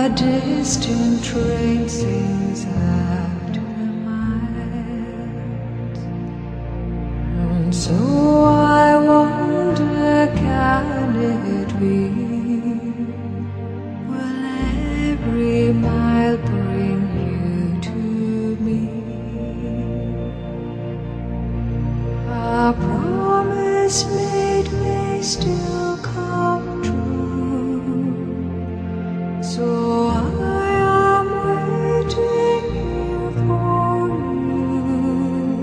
distant train sings after miles, and so I wonder, can it be? Will every mile bring you to me? A promise made may still come true, so I am waiting here for you.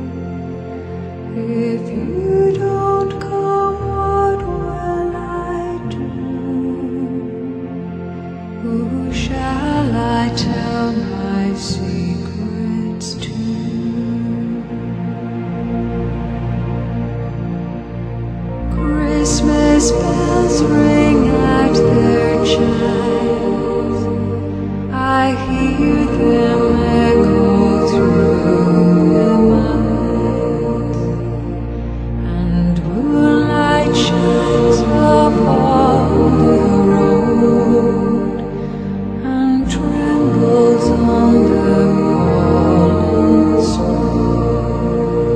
If you don't come, what will I do? Who shall I tell my secrets to? Christmas bells ring at their chimes, I hear them echo through the miles, and moonlight shines upon the road and trembles on the fallen snow.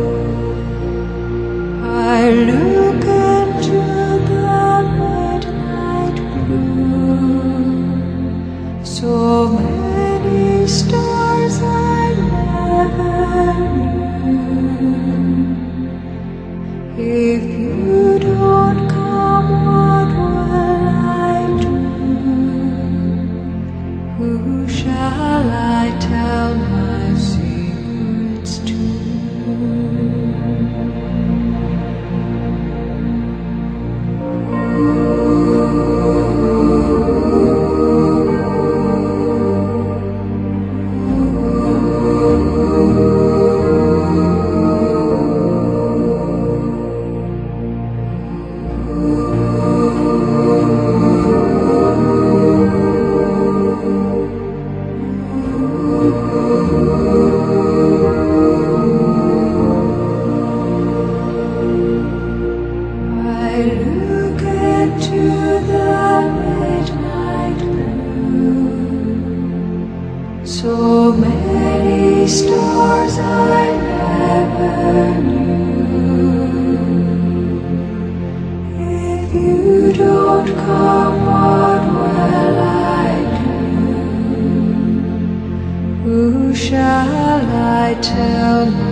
I look into the midnight blue, so many stars I never knew. If you don't come, what will I do? Who shall I tell my secrets to? I look into the midnight blue, so many stars I never knew. If you don't come, what will I do? Who shall I tell?